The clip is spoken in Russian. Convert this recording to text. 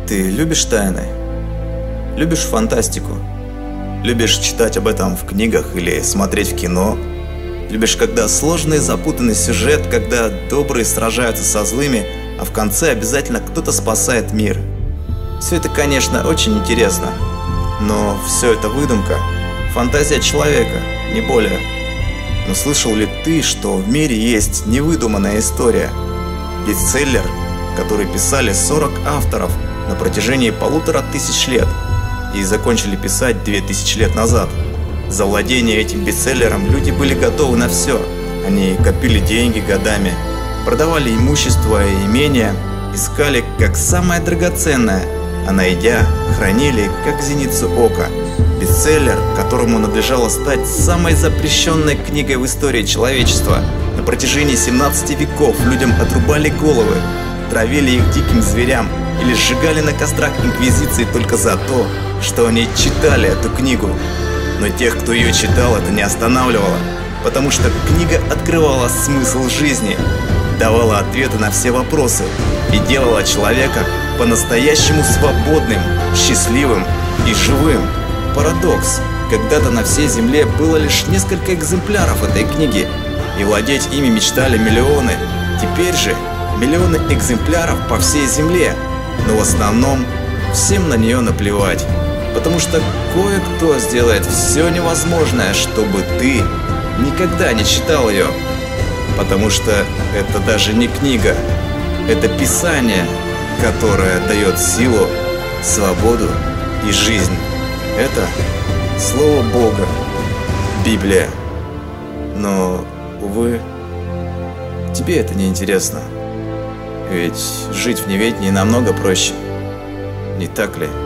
Ты любишь тайны? Любишь фантастику? Любишь читать об этом в книгах или смотреть в кино? Любишь, когда сложный запутанный сюжет, когда добрые сражаются со злыми, а в конце обязательно кто-то спасает мир? Все это, конечно, очень интересно, но все это выдумка, фантазия человека, не более. Но слышал ли ты, что в мире есть невыдуманная история? Бестселлер, который писали 40 авторов на протяжении 1500 лет и закончили писать 2000 лет назад. За владение этим бестселлером люди были готовы на все. Они копили деньги годами, продавали имущество и имения, искали как самое драгоценное, а найдя, хранили как зеницу ока. Бестселлер, которому надлежало стать самой запрещенной книгой в истории человечества. На протяжении 17 веков людям отрубали головы, травили их диким зверям или сжигали на кострах инквизиции только за то, что они читали эту книгу. Но тех, кто ее читал, это не останавливало, потому что книга открывала смысл жизни, давала ответы на все вопросы и делала человека по-настоящему свободным, счастливым и живым. Парадокс. Когда-то на всей земле было лишь несколько экземпляров этой книги, и владеть ими мечтали миллионы. Теперь же миллионы экземпляров по всей земле, но в основном всем на нее наплевать, потому что кое-кто сделает все невозможное, чтобы ты никогда не читал ее. Потому что это даже не книга, это писание, которое дает силу, свободу и жизнь. Это Слово Бога, Библия. Но, увы, тебе это не интересно. Ведь жить в неведении намного проще, не так ли?